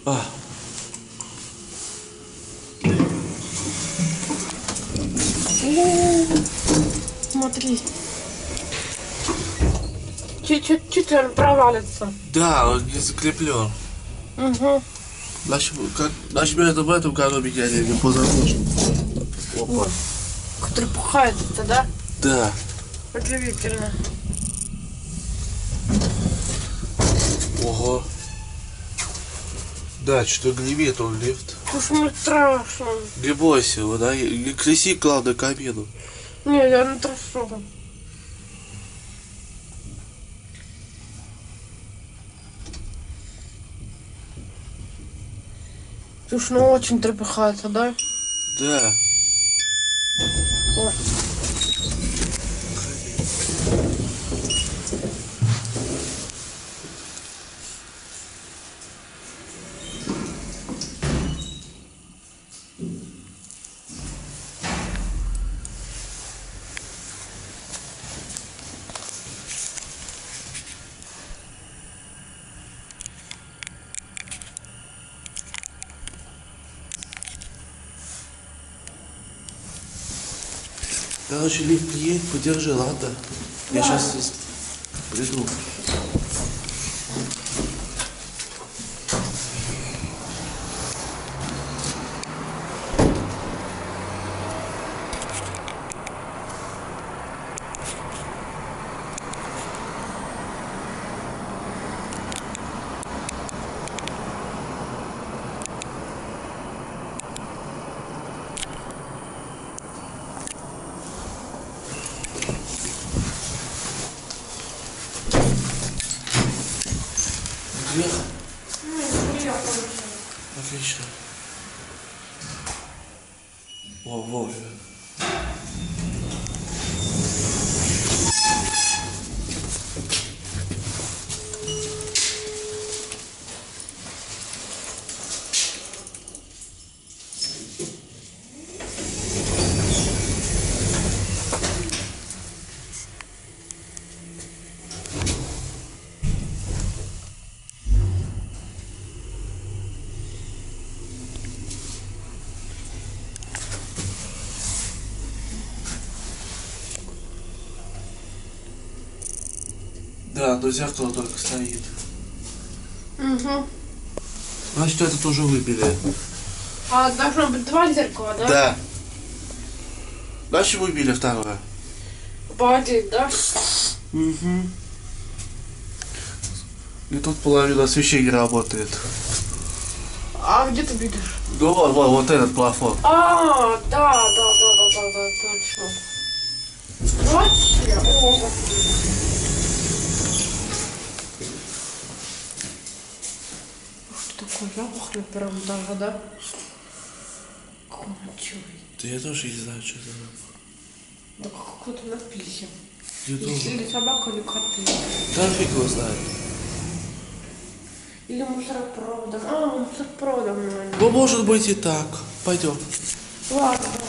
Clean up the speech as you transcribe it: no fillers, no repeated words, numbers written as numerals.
А. Смотри. Чуть-чуть он провалится. Да, он не закреплен. Угу. Значит, это в этом коробике, а не позапрошлом. Опа. Который пухается, да? Да. Удивительно. Ого. Да, что-то гремит он лифт. Слушай, мне страшно. Не бойся его, да? Не кряси, главное, кабину. Не, я не трясу. Слушай, ну очень трепыхается, да? Да. Ой. Короче, лифт не едет, подержи, ладно? Я сейчас приду. Приехал? Отлично. О, вовремя. Да, но зеркало только стоит. Угу. Значит, это тоже выбили. А должно быть два зеркала, да? Да. Значит, выбили второе. По один, да? Угу. И тут половина освещения работает. А где ты видишь? Ну вот этот плафон. А, да, точно. Вообще, о. Что такое запах на первом этаже, да? Кончуй. Да я тоже не знаю, что это. Да какой-то написан. Где Или собака, или коты. да фиг его знает. Или мусоропроводом. А, мусоропроводом, наверное. Ну, может быть и так. Пойдем. Ладно.